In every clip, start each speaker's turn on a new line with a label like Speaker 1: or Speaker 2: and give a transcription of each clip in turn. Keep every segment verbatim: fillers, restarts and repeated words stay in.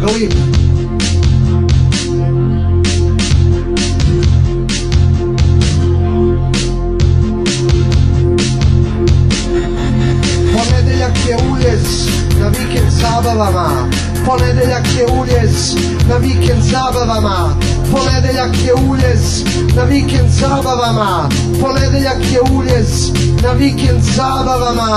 Speaker 1: Glib. Ponedeljak je uljez na vikend zabavama, ponedeljak je uljez na vikend zabavama, ponedeljak je uljez na vikend zabavama, ponedeljak je uljez na vikend zabavama.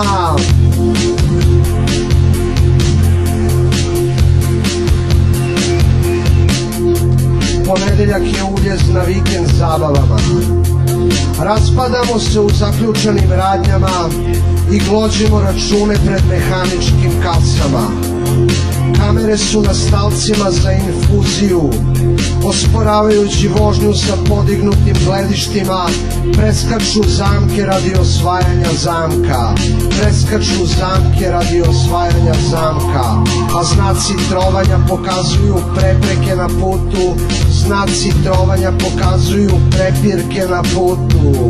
Speaker 1: Ponedeljak je uljez na vikend zabavama. Raspadamo se u zaključanim radnjama i glođimo račune pred mehaničkim kasama. Kamere su na stalcima za infuziju, osporavajući vožnju sa podignutim gledištima, preskaču zamke radi osvajanja zamka, preskaču zamke radi osvajanja zamka, a znaci trovanja pokazuju prepreke na putu, znaci trovanja pokazuju prepirke na putu.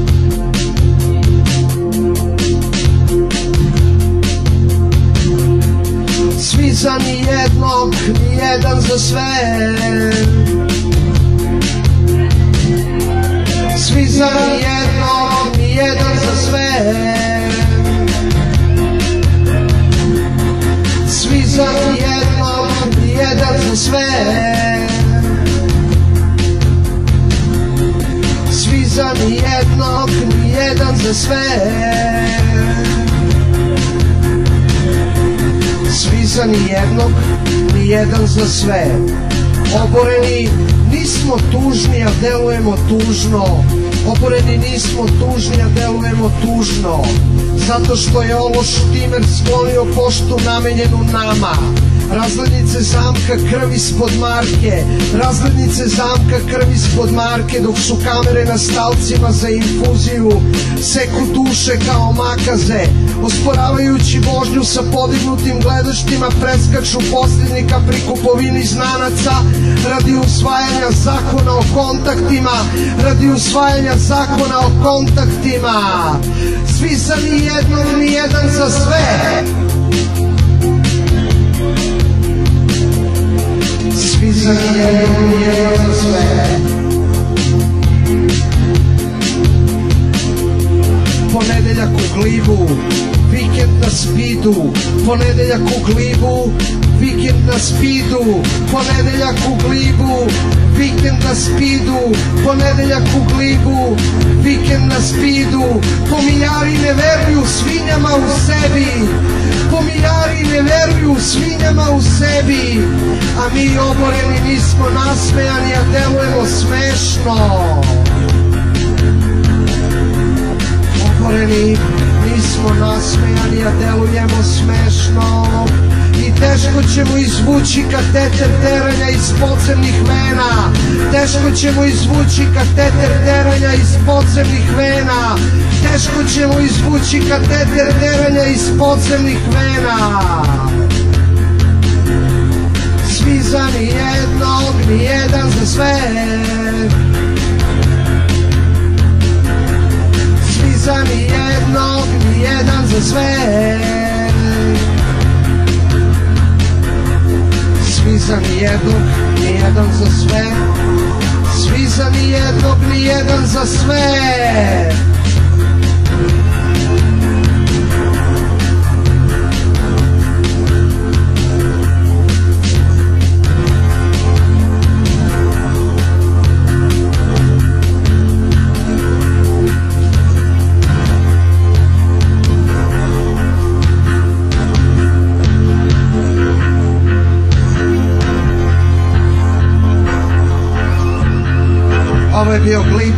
Speaker 1: Svi za nijednog, nijedan za sve. Svi za nijednog, nijedan za sve. Svi za nijednog, nijedan za sve. Svi za nijednog, nijedan za sve. Svi za nijednog, nijedan za sve. Oboreni nismo tužni, a delujemo tužno. Oboreni nismo tužni, a delujemo tužno. Zato što je ovo štimer sklonio poštu namenjenu nama. Razglednice zamka krv ispod marke, razglednice zamka krv ispod marke, dok su kamere na stalcima za infuziju seku duše kao makaze, osporavajući vožnju sa podignutim gledaštima, preskaču posljednika pri kupovini znanaca radi usvajanja zakona o kontaktima, radi usvajanja zakona o kontaktima. Svi za nijednog, nijedan za sve. Svi za nijednog, nijedan za sve. Ponedeljak u Glibu, vikend na spidu. Ponedeljak u Glibu, vikend na spidu. Ponedeljak u Glibu, vikend na spidu. Ponedeljak u Glibu, vikend na spidu. Pomiljari ne veruju svinjama u sebi, pomiljari ne veruju svinjama u sebi, a mi oboreni nismo nasmejani, a delujemo smešno. Oboreni nismo nasmejani, a delujemo smešno. I teško ćemo izvući kateter teranja iz podzemnih vena, teško ćemo izvući kateter teranja iz podzemnih vena, teško ćemo izvući kateter teranja iz podzemnih vena. Svi za nijednog, nijedan za sve. Svi za nijednog, nijedan za sve. Svi za nijednog, nijedan za sve. Svi za nijednog, nijedan za sve. Ovo je bio Glib.